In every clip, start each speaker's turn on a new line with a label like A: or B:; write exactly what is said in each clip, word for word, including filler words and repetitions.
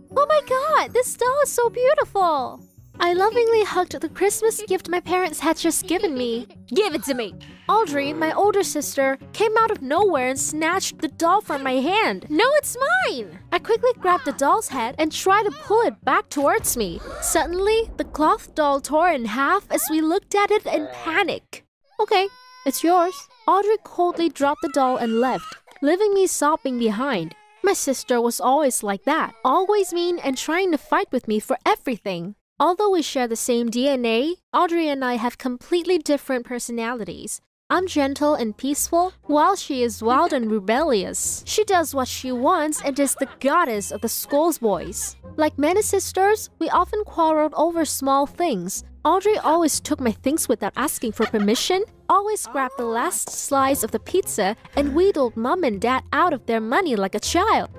A: Oh my god, this doll is so beautiful! I lovingly hugged the Christmas gift my parents had just given me. Give it to me! Audrey, my older sister, came out of nowhere and snatched the doll from my hand. No, it's mine! I quickly grabbed the doll's head and tried to pull it back towards me. Suddenly, the cloth doll tore in half as we looked at it in panic. Okay, it's yours. Audrey coldly dropped the doll and left, leaving me sobbing behind. My sister was always like that, always mean and trying to fight with me for everything. Although we share the same D N A, Audrey and I have completely different personalities. I'm gentle and peaceful, while she is wild and rebellious. She does what she wants and is the goddess of the schoolboys. Like many sisters, we often quarreled over small things. Audrey always took my things without asking for permission, always grabbed the last slice of the pizza, and wheedled mom and dad out of their money like a child.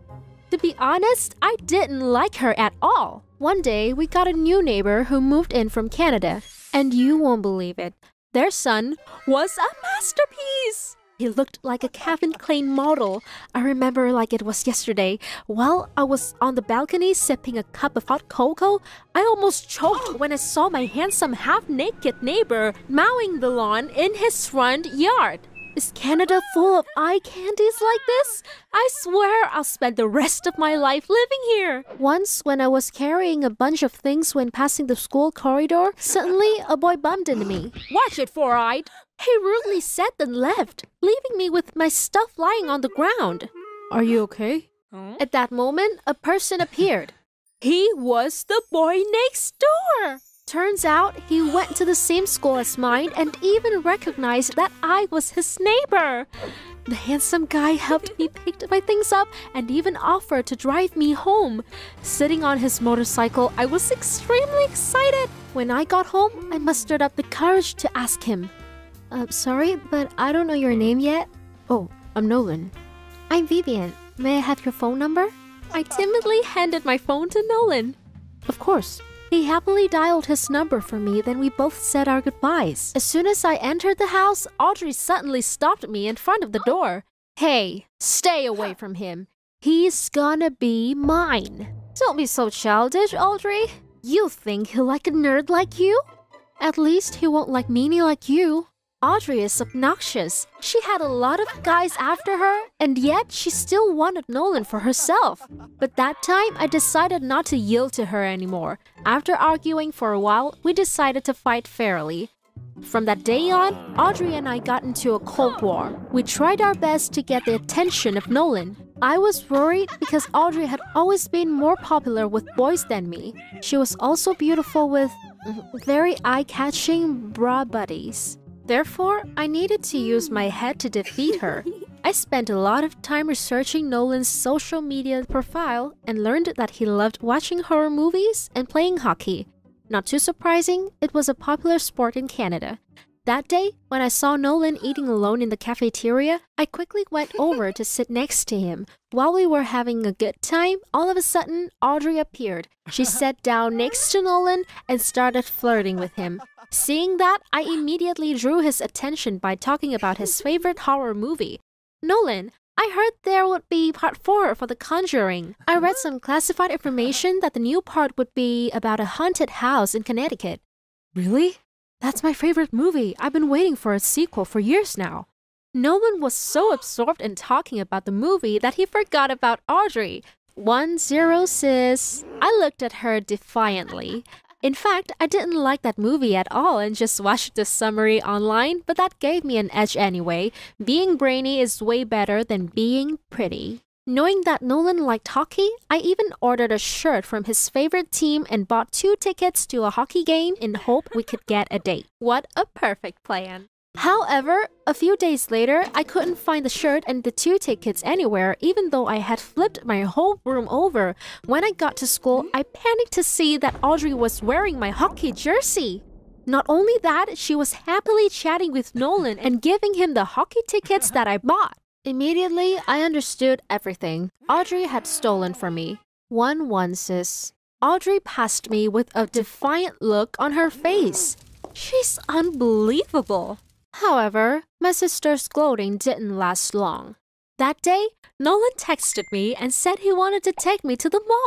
A: To be honest, I didn't like her at all. One day, we got a new neighbor who moved in from Canada. And you won't believe it. Their son was a masterpiece! He looked like a Calvin Klein model. I remember like it was yesterday. While I was on the balcony sipping a cup of hot cocoa, I almost choked when I saw my handsome half-naked neighbor mowing the lawn in his front yard. Is Canada full of eye candies like this? I swear I'll spend the rest of my life living here. Once, when I was carrying a bunch of things when passing the school corridor, suddenly a boy bumped into me. Watch it, four-eyed! He rudely said then left, leaving me with my stuff lying on the ground. Are you okay? Huh? At that moment, a person appeared. He was the boy next door! Turns out, he went to the same school as mine and even recognized that I was his neighbor. The handsome guy helped me pick my things up and even offered to drive me home. Sitting on his motorcycle, I was extremely excited. When I got home, I mustered up the courage to ask him. Uh, sorry, but I don't know your name yet. Oh, I'm Nolan. I'm Vivian. May I have your phone number? I timidly handed my phone to Nolan. Of course. He happily dialed his number for me, then we both said our goodbyes. As soon as I entered the house, Audrey suddenly stopped me in front of the door. Hey, stay away from him. He's gonna be mine. Don't be so childish, Audrey. You think he'll like a nerd like you? At least he won't like meanie like you. Audrey is obnoxious. She had a lot of guys after her, and yet she still wanted Nolan for herself. But that time, I decided not to yield to her anymore. After arguing for a while, we decided to fight fairly. From that day on, Audrey and I got into a cold war. We tried our best to get the attention of Nolan. I was worried because Audrey had always been more popular with boys than me. She was also beautiful with very eye-catching bra buddies. Therefore, I needed to use my head to defeat her. I spent a lot of time researching Nolan's social media profile and learned that he loved watching horror movies and playing hockey. Not too surprising, it was a popular sport in Canada. That day, when I saw Nolan eating alone in the cafeteria, I quickly went over to sit next to him. While we were having a good time, all of a sudden, Audrey appeared. She sat down next to Nolan and started flirting with him. Seeing that, I immediately drew his attention by talking about his favorite horror movie. Nolan, I heard there would be part four for The Conjuring. I read some classified information that the new part would be about a haunted house in Connecticut. Really? That's my favorite movie. I've been waiting for a sequel for years now. Nolan was so absorbed in talking about the movie that he forgot about Audrey. One zero, sis. I looked at her defiantly. In fact, I didn't like that movie at all and just watched the summary online, but that gave me an edge anyway. Being brainy is way better than being pretty. Knowing that Nolan liked hockey, I even ordered a shirt from his favorite team and bought two tickets to a hockey game in hope we could get a date. What a perfect plan. However, a few days later, I couldn't find the shirt and the two tickets anywhere, even though I had flipped my whole room over. When I got to school, I panicked to see that Audrey was wearing my hockey jersey. Not only that, she was happily chatting with Nolan and giving him the hockey tickets that I bought. Immediately, I understood everything. Audrey had stolen from me. One one, sis. Audrey passed me with a defiant look on her face. She's unbelievable. However, my sister's gloating didn't last long. That day, Nolan texted me and said he wanted to take me to the mall.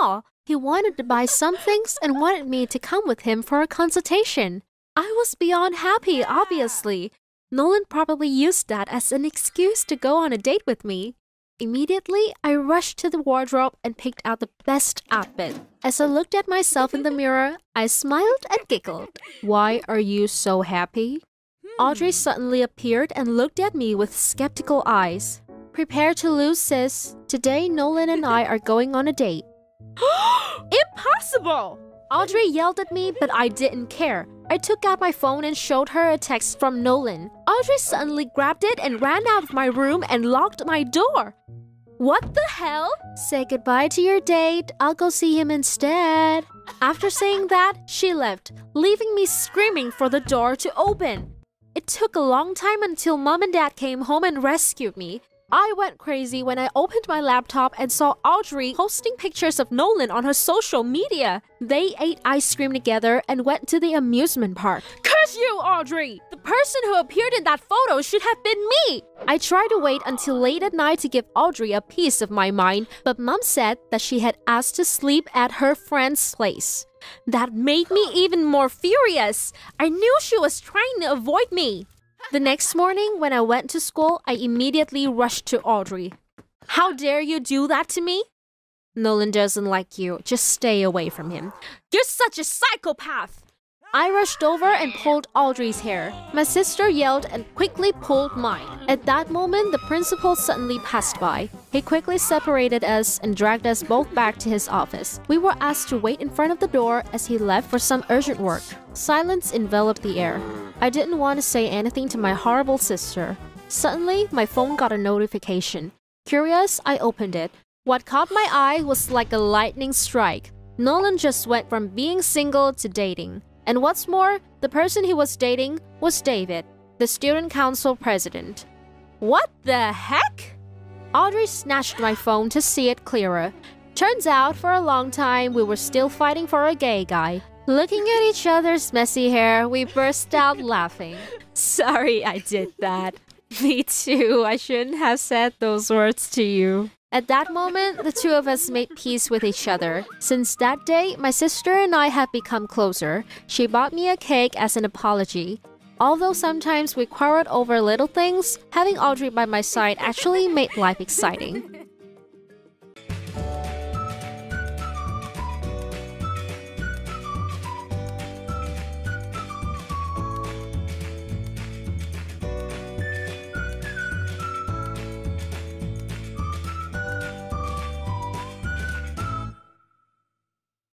A: He wanted to buy some things and wanted me to come with him for a consultation. I was beyond happy, obviously. Nolan probably used that as an excuse to go on a date with me. Immediately, I rushed to the wardrobe and picked out the best outfit. As I looked at myself in the mirror, I smiled and giggled. Why are you so happy? Audrey suddenly appeared and looked at me with skeptical eyes. Prepare to lose, sis. Today, Nolan and I are going on a date.
B: Impossible!
A: Audrey yelled at me, but I didn't care. I took out my phone and showed her a text from Nolan. Audrey suddenly grabbed it and ran out of my room and locked my door. What the hell? Say goodbye to your date. I'll go see him instead. After saying that, she left, leaving me screaming for the door to open. It took a long time until mom and dad came home and rescued me. I went crazy when I opened my laptop and saw Audrey posting pictures of Nolan on her social media. They ate ice cream together and went to the amusement park.
B: Curse you, Audrey!
A: The person who appeared in that photo should have been me! I tried to wait until late at night to give Audrey a piece of my mind, but mom said that she had asked to sleep at her friend's place. That made me even more furious. I knew she was trying to avoid me. The next morning, when I went to school, I immediately rushed to Audrey. How dare you do that to me? Nolan doesn't like you. Just stay away from him.
B: You're such a psychopath!
A: I rushed over and pulled Audrey's hair. My sister yelled and quickly pulled mine. At that moment, the principal suddenly passed by. He quickly separated us and dragged us both back to his office. We were asked to wait in front of the door as he left for some urgent work. Silence enveloped the air. I didn't want to say anything to my horrible sister. Suddenly, my phone got a notification. Curious, I opened it. What caught my eye was like a lightning strike. Nolan just went from being single to dating. And what's more, the person he was dating was David, the student council president.
B: What the heck?
A: Audrey snatched my phone to see it clearer. Turns out, for a long time, we were still fighting for a gay guy. Looking at each other's messy hair, we burst out laughing.
B: Sorry I did that. Me too. I shouldn't have said those words to you.
A: At that moment, the two of us made peace with each other. Since that day, my sister and I have become closer. She bought me a cake as an apology. Although sometimes we quarreled over little things, having Audrey by my side actually made life exciting.